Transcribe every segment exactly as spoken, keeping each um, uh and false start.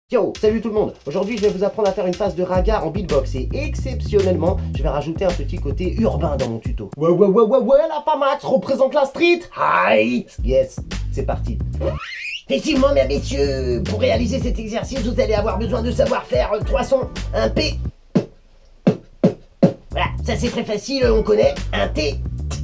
Yo, salut tout le monde. Aujourd'hui, je vais vous apprendre à faire une phase de raga en beatbox et exceptionnellement, je vais rajouter un petit côté urbain dans mon tuto. Ouais, ouais, ouais, ouais, ouais, la Famax représente la street. Height. Yes, c'est parti. Effectivement, mesdames, messieurs, pour réaliser cet exercice, vous allez avoir besoin de savoir faire trois sons. Un P. Voilà, ça c'est très facile, on connaît. Un T.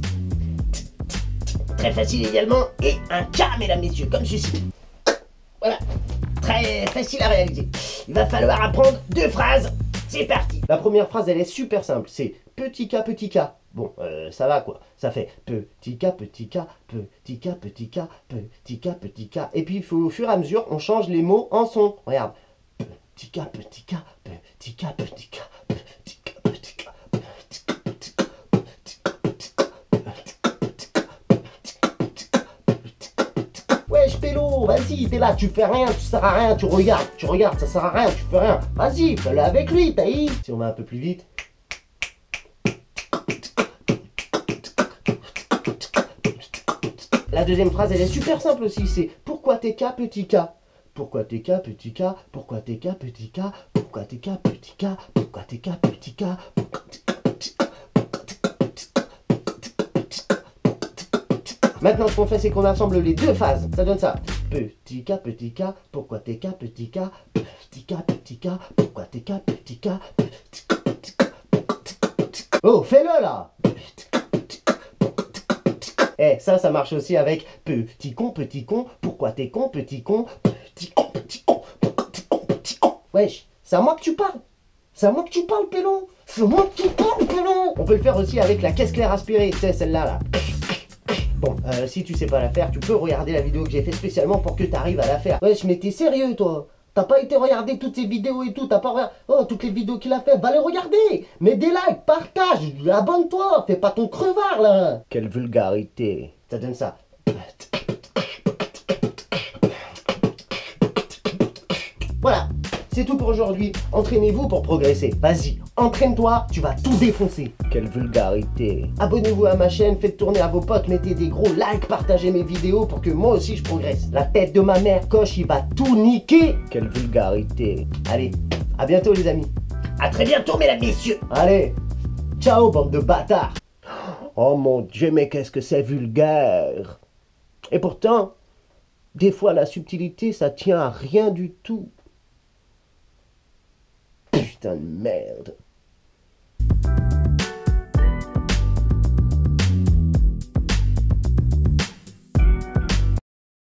Très facile également. Et un K, mesdames, messieurs, comme ceci. Voilà. Très facile à réaliser. Il va falloir apprendre deux phrases. C'est parti. La première phrase, elle est super simple. C'est petit K, petit K. Bon, euh, ça va quoi. Ça fait petit K, petit K, petit K, petit K, petit K, petit K. Et puis, au fur et à mesure, on change les mots en son. Regarde. Petit K, petit K, petit K, petit K, petit K, petit K, petit K, petit K. Wesh pélo, vas-y, t'es là, tu fais rien, tu sers à rien, tu regardes, tu regardes, ça sert à rien, tu fais rien. Vas-y, fais-le avec lui, taï. Si on va un peu plus vite. La deuxième phrase, elle est super simple aussi, c'est pourquoi t'es K, petit K. Pourquoi t'es K, petit K, pourquoi t'es K, petit K, pourquoi t'es K, petit K, pourquoi t'es K, petit K, pourquoi t'es K, petit K. Maintenant, ce qu'on fait, c'est qu'on assemble les deux phases. Ça donne ça. Petit K, petit K, pourquoi t'es K, petit K, petit K, petit K, pourquoi t'es K, petit K, petit K, petit K, petit K. Oh, fais-le là. Eh, ça, ça marche aussi avec petit con, petit con, pourquoi t'es con, petit con, petit con, petit con, pourquoi t'es con, petit con. Wesh, c'est à moi que tu parles. C'est à moi que tu parles, Pélon. C'est à moi que tu parles, Pélon. On peut le faire aussi avec la caisse claire aspirée, c'est celle-là, là. Bon, euh, si tu sais pas la faire, tu peux regarder la vidéo que j'ai fait spécialement pour que tu arrives à la faire. Wesh, mais t'es sérieux, toi? T'as pas été regarder toutes ces vidéos et tout, t'as pas regardé... Oh, toutes les vidéos qu'il a fait, va les regarder. Mets des likes, partage, abonne-toi, fais pas ton crevard, là. Quelle vulgarité. Ça donne ça. Voilà, c'est tout pour aujourd'hui. Entraînez-vous pour progresser. Vas-y, entraîne-toi, tu vas tout défoncer. Quelle vulgarité. Abonnez-vous à ma chaîne, faites tourner à vos potes, mettez des gros likes, partagez mes vidéos pour que moi aussi je progresse. La tête de ma mère, Coche, il va tout niquer. Quelle vulgarité. Allez, à bientôt les amis. À très bientôt mesdames, messieurs. Allez, ciao bande de bâtards. Oh mon Dieu, mais qu'est-ce que c'est vulgaire. Et pourtant, des fois la subtilité, ça tient à rien du tout. Putain de merde.